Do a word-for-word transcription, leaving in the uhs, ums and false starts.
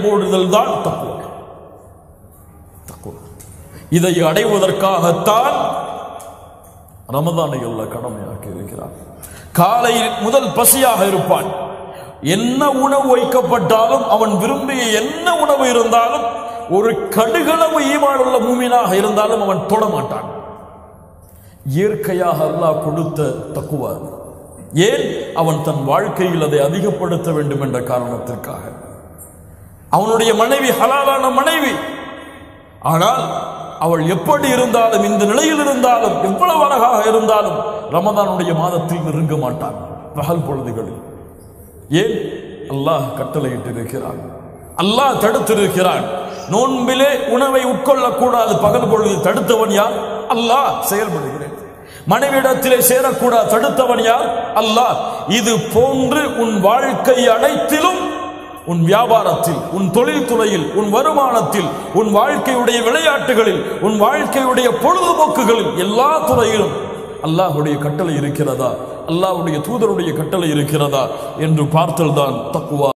போடுதல் தான் தக்குவா. தக்குவா இதை அடைவதற்காகத்தான் ரமதானை அல்லாஹ் கடமையாக்கி இருக்கிறார். காலையில் முதல் பசியாக இருப்பான். என்ன உணவு வைக்கப்பட்டாலும் அவன் விரும்பிய என்ன உணவு இருந்தாலும் ஒரு கடுகளவு ஈமான் உள்ள மூமினாக இருந்தாலும் அவன் தொட மாட்டான். இயற்கையாக அல்லாஹ் கொடுத்த தக்குவா. ஏன்? அவன் தன் வாழ்க்கையில் அதை அதிகப்படுத்த வேண்டும் என்ற காரணத்திற்காக. அவனுடைய மனைவி ஹலாலான மனைவி, ஆனால் அவள் எப்படி இருந்தாலும், இந்த நிலையில் இருந்தாலும், எவ்வளவு அழகாக இருந்தாலும் ரமதானுடைய மாதத்தில் நெருங்க மாட்டான் பகல் பொழுதுகளில். ஏன்? அல்லாஹ் கட்டளையிட்டிருக்கிறான், அல்லாஹ் தடுத்திருக்கிறான். நோன்பிலே உணவை உட்கொள்ளக்கூடாது பகல் பொழுதில் தடுத்தவன் யார்? அல்லாஹ். செயல்படுகிறேன். மனைவிடத்திலே சேரக்கூடாது தடுத்தவன் யார்? அல்லாஹ். இது போன்று உன் வாழ்க்கை அனைத்திலும், உன் வியாபாரத்தில், உன் தொழில் துறையில், உன் வருமானத்தில், உன் வாழ்க்கையுடைய விளையாட்டுகளில், உன் வாழ்க்கையுடைய பொழுதுபோக்குகளில், எல்லா துறையிலும் அல்லாஹ்வுடைய கட்டளை இருக்கிறதா, அல்லாஹ்வுடைய தூதருடைய கட்டளை இருக்கிறதா என்று பார்த்தல்தான் தக்வா.